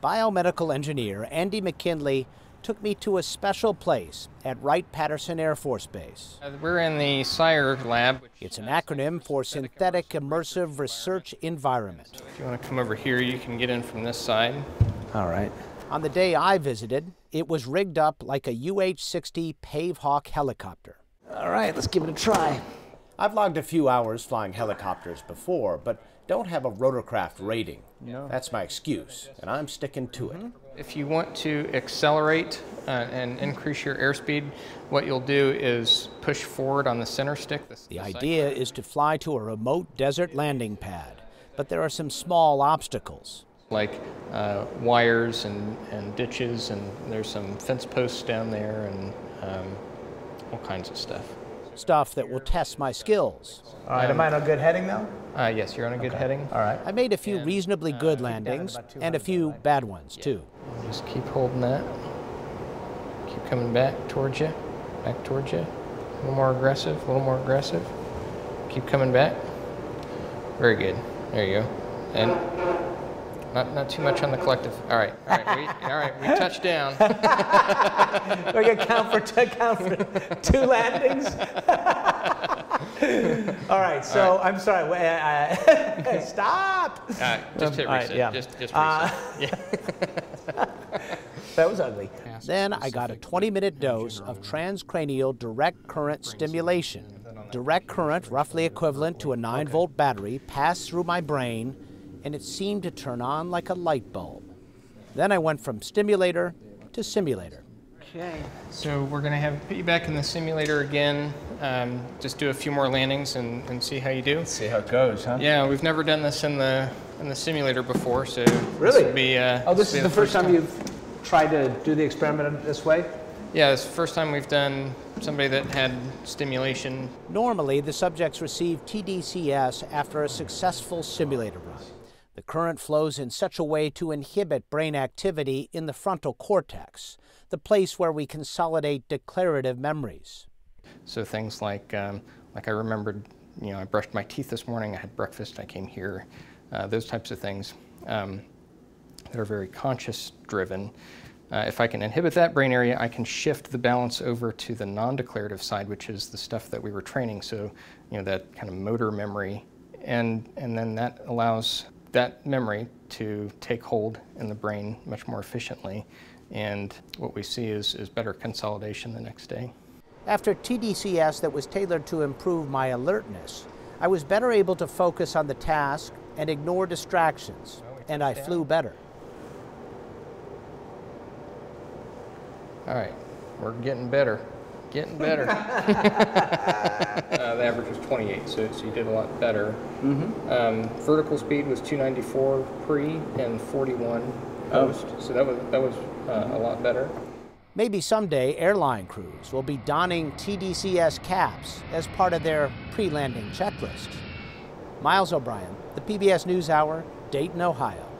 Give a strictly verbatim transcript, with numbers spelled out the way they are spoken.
Biomedical engineer Andy McKinley took me to a special place at Wright-Patterson Air Force Base. Uh, we're in the S I R lab. Which, it's an acronym for Synthetic Immersive Research Environment. So if you want to come over here, you can get in from this side. All right. On the day I visited, it was rigged up like a U H sixty Pavehawk helicopter. All right, let's give it a try. I've logged a few hours flying helicopters before, but don't have a rotorcraft rating. No. That's my excuse, and I'm sticking to it. If you want to accelerate uh, and increase your airspeed, what you'll do is push forward on the center stick. The, the idea is to fly to a remote desert landing pad, but there are some small obstacles. Like uh, wires and, and ditches, and there's some fence posts down there, and um, all kinds of stuff. Stuff that will test my skills. All right, um, am I on a good heading now? Uh, yes, you're on a good okay. heading. All right. I made a few and, reasonably uh, good landings and a few bad ones, yeah. too. Just keep holding that. Keep coming back towards you, back towards you. A little more aggressive, a little more aggressive. Keep coming back. Very good. There you go. And not not too much on the collective. All right, all right, we, all right. We touched down. We're gonna count for two, count for two landings. All right. So all right. I'm sorry. Wait, uh, stop. Uh, just hit reset. Right, yeah. Just just reset. Uh, yeah. That was ugly. Then I got a twenty minute dose of transcranial direct current stimulation. Direct current, roughly equivalent to a nine volt battery, passed through my brain, and it seemed to turn on like a light bulb. Then I went from stimulator to simulator. Okay. So we're going to have put you back in the simulator again. Um, just do a few more landings and, and see how you do. Let's see how it goes, huh? Yeah, we've never done this in the in the simulator before, so really, this will be. Uh, oh, this will is be the, the first time, time you've tried to do the experiment this way? Yeah, it's the first time we've done somebody that had stimulation. Normally, the subjects receive T D C S after a successful simulator run. The current flows in such a way to inhibit brain activity in the frontal cortex, the place where we consolidate declarative memories. So things like, um, like I remembered, you know, I brushed my teeth this morning, I had breakfast, I came here, uh, those types of things um, that are very conscious-driven. Uh, if I can inhibit that brain area, I can shift the balance over to the non-declarative side, which is the stuff that we were training, so, you know, that kind of motor memory, and, and then that allows that memory to take hold in the brain much more efficiently, and what we see is, is better consolidation the next day. After T D C S that was tailored to improve my alertness, I was better able to focus on the task and ignore distractions, and I flew better. All right, we're getting better, getting better. uh, the average was twenty-eight, so, so you did a lot better. Mm-hmm. um, vertical speed was two ninety-four pre and forty-one post, oh. so that was, that was uh, a lot better. Maybe someday airline crews will be donning T D C S caps as part of their pre-landing checklist. Miles O'Brien, the P B S NewsHour, Dayton, Ohio.